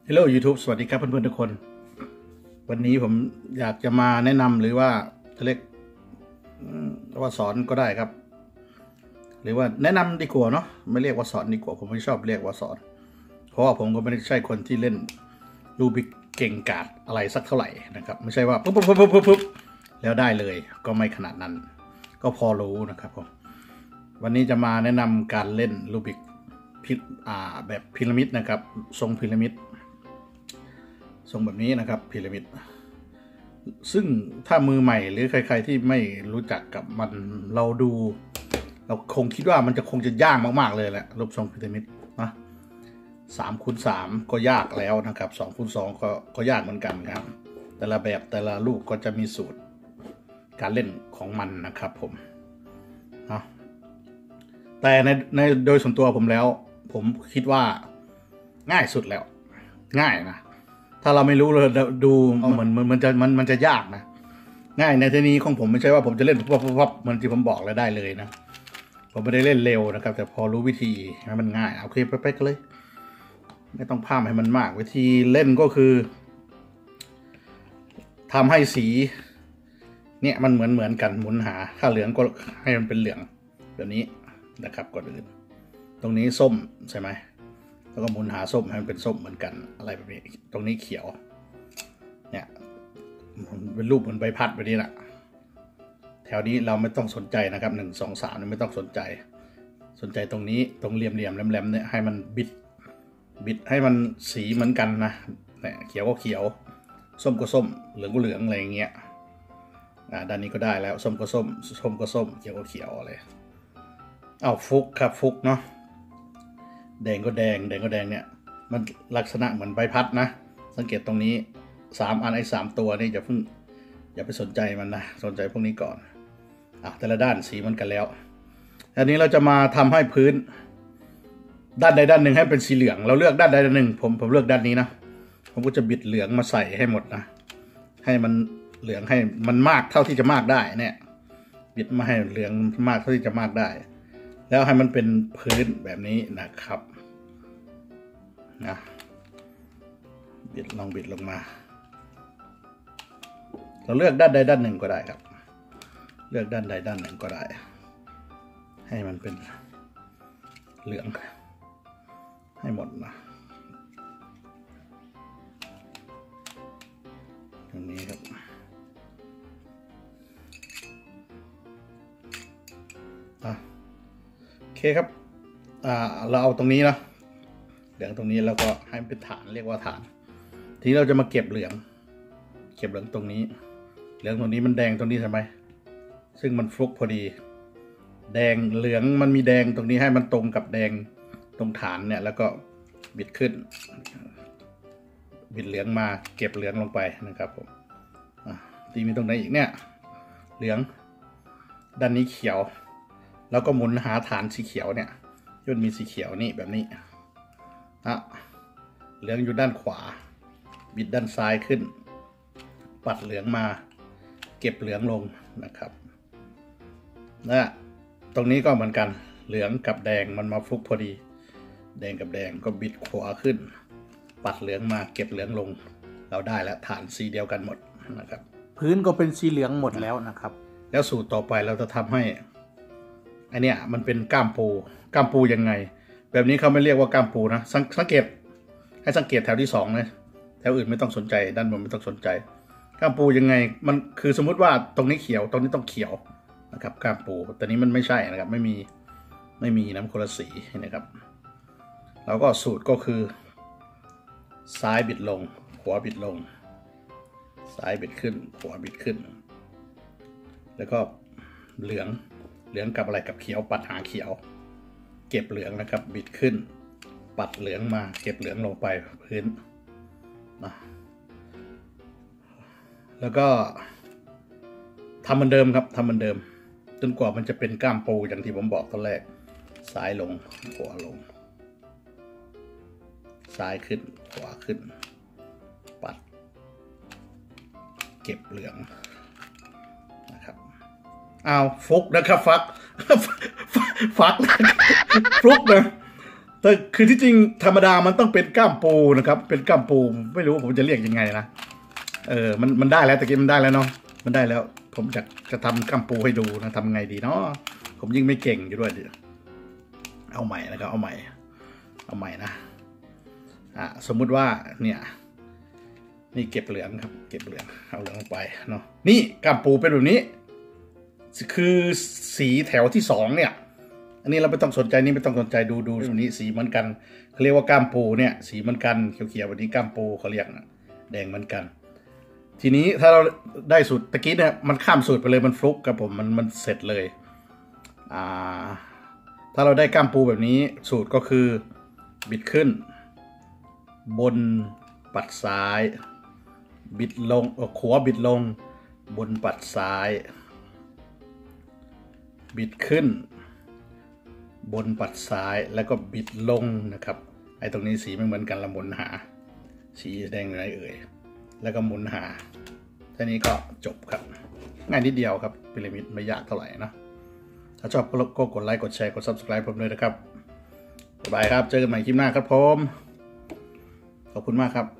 Hello YouTube สวัสดีครับเพื่อนๆทุกคนวันนี้ผมอยากจะมาแนะนำหรือว่าจะเรียกว่าสอนก็ได้ครับหรือว่าแนะนำดีกว่าเนาะไม่เรียกว่าสอนดีกว่าผมไม่ชอบเรียกว่าสอนเพราะว่าผมก็ไม่ได้ใช่คนที่เล่นรูบิกเก่งกาจอะไรสักเท่าไหร่นะครับไม่ใช่ว่าปุ๊บแล้วได้เลยก็ไม่ขนาดนั้นก็พอรู้นะครับผมวันนี้จะมาแนะนำการเล่นรูบิกแบบพีระมิดนะครับทรงพีระมิดทรงแบบนี้นะครับพีระมิดซึ่งถ้ามือใหม่หรือใครๆที่ไม่รู้จักกับมันเราคงคิดว่ามันคงจะยากมากๆเลยแหละรูปทรงพีระมิดนะ3x3ก็ยากแล้วนะครับ 2x2ก็ยากเหมือนกันครับแต่ละแบบแต่ละลูกก็จะมีสูตรการเล่นของมันนะครับผมนะแต่ในโดยส่วนตัวผมแล้วผมคิดว่าง่ายสุดแล้วง่ายนะถ้าเราไม่รู้เลยดูมันจะยากนะง่ายในที่นี้ของผมไม่ใช่ว่าผมจะเล่นปั๊บเหมือนที่ผมบอกแล้วได้เลยนะผมไม่ได้เล่นเร็วนะครับแต่พอรู้วิธีให้มันง่ายโอเคไปกันเลยไม่ต้องพามให้มันมากวิธีเล่นก็คือทำให้สีเนี่ยมันเหมือนกันหมุนหาถ้าเหลืองก็ให้มันเป็นเหลืองแบบนี้นะครับก่อนอื่นตรงนี้ส้มใช่ไหมแล้วก็หมุนหาส้มให้มันเป็นส้มเหมือนกันอะไรแบบนี้ตรงนี้เขียวเนี่ยเป็นรูปเหมือนใบพัดแบบนี้แหละแถวนี้เราไม่ต้องสนใจนะครับ1 2 3ไม่ต้องสนใจตรงนี้ตรงเหลี่ยมแหลมเนี่ยให้มันบิดให้มันสีเหมือนกันนะเนี่ยเขียวก็เขียวส้มก็ส้มเหลืองก็เหลืองอะไรอย่างเงี้ยด้านนี้ก็ได้แล้วส้มก็ส้มก็ส้มเขียวก็เขียวอะไรฟุกครับฟุกเนาะแดงก็แดงเนี่ยมันลักษณะเหมือนใบพัดนะสังเกตตรงนี้3 อัน3 ตัวนี่อย่าไปสนใจมันนะสนใจพวกนี้ก่อนแต่ละด้านสีมันกันแล้วอันนี้เราจะมาทำให้พื้นด้านใดด้านหนึ่งให้เป็นสีเหลืองเราเลือกด้านใดด้านหนึ่งผมเลือกด้านนี้นะผมก็จะบิดเหลืองมาใส่ให้หมดนะให้มันเหลืองให้มันมากเท่าที่จะมากได้เนี่ยบิดมาให้เหลืองมากเท่าที่จะมากได้แล้วให้มันเป็นพื้นแบบนี้นะครับนะลองบิดลงมาเราเลือกด้านใดด้านหนึ่งก็ได้ครับเลือกด้านใดด้านหนึ่งก็ได้ให้มันเป็นเหลืองให้หมดนะตรงนี้ครับโอเคครับเราเอาตรงนี้นะเหลืองตรงนี้แล้วก็ให้มันเป็นฐานเรียกว่าฐานทีนี้เราจะมาเก็บเหลืองตรงนี้เหลืองตรงนี้มันแดงตรงนี้ใช่ไหมซึ่งมันฟลุกพอดีแดงเหลืองมันมีแดงตรงนี้ให้มันตรงกับแดงตรงฐานเนี่ยแล้วก็บิดขึ้นบิดเหลืองมาเก็บเหลืองลงไปนะครับผมทีมีตรงไหนอีกเนี่ยเหลืองด้านนี้เขียวแล้วก็หมุนหาฐานสีเขียวเนี่ยย่นมีสีเขียวนี่แบบนี้เหลืองอยู่ด้านขวาบิดด้านซ้ายขึ้นปัดเหลืองมาเก็บเหลืองลงนะครับและตรงนี้ก็เหมือนกันเหลืองกับแดงมันมาฟลุกพอดีแดงกับแดงก็บิดขวาขึ้นปัดเหลืองมาเก็บเหลืองลงเราได้แล้วฐานสีเดียวกันหมดนะครับพื้นก็เป็นสีเหลืองหมดแล้วนะครับแล้วสูตรต่อไปเราจะทำให้อันเนี้ยมันเป็นก้ามปูยังไงแบบนี้เขาไม่เรียกว่าก้ามปูนะสังเกตแถวที่2นะแถวอื่นไม่ต้องสนใจด้านบนไม่ต้องสนใจก้ามปูยังไงมันคือสมมุติว่าตรงนี้เขียวตรงนี้ต้องเขียวนะครับก้ามปูแต่นี้มันไม่ใช่นะครับไม่มีน้ำคนละสีนะครับแล้วก็สูตรก็คือซ้ายบิดลงขวาบิดลงซ้ายบิดขึ้นขวาบิดขึ้นแล้วก็เหลืองกับอะไรกับเขียวปัดหาเขียวเก็บเหลืองนะครับบิดขึ้นปัดเหลืองมาเก็บเหลืองลงไปพื้นแล้วก็ทำเหมือนเดิมครับทำเหมือนเดิมจนกว่ามันจะเป็นก้ามปูอย่างที่ผมบอกตอนแรกซ้ายลงขวาลงซ้ายขึ้นขวาขึ้นปัดเก็บเหลืองนะครับฟุกนะครับฟักฟลุกนะแต่คือที่จริงธรรมดามันต้องเป็นก้ามปูนะครับเป็นก้ามปูไม่รู้ผมจะเรียกยังไงนะมันได้แล้วตะกี้มันได้แล้วเนาะมันได้แล้ว ผมจะทำก้ามปูให้ดูนะทำไงดีเนาะผมยิ่งไม่เก่งอยู่ด้วยเอาใหม่นะครับเอาใหม่นะสมมุติว่าเนี่ยนี่เก็บเหลืองครับเก็บเหลืองเอาเหลืองลงไปเนาะนี่ก้ามปูเป็นแบบนี้คือสีแถวที่2เนี่ยอันนี้เราไม่ต้องสนใจนี่ไม่ต้องสนใจดูตรงนี้สีเหมือนกันเขาเรียกว่าก้ามปูเนี่ยสีเหมือนกันเขียวๆวันนี้ก้ามปูเขาเรียกนะแดงเหมือนกันทีนี้ถ้าเราได้สูตรตะกี้เนี่ยมันข้ามสูตรไปเลยมันฟลุกกับผมมันเสร็จเลยถ้าเราได้ก้ามปูแบบนี้สูตรก็คือบิดขึ้นบนปัดซ้ายบิดลงขวาบิดลงบนปัดซ้ายบิดขึ้นบนปัดซ้ายแล้วก็บิดลงนะครับไอ้ตรงนี้สีไม่เหมือนกันละหมุนหาสีแดงอะไรแล้วก็หมุนหาแค่นี้ก็จบครับง่ายนิดเดียวครับพีระมิดไม่ยากเท่าไหร่นะถ้าชอบก็กดไลค์กดแชร์กด Subscribe ผมด้วยนะครับบ๊ายบายครับเจอกันใหม่คลิปหน้าครับผมขอบคุณมากครับ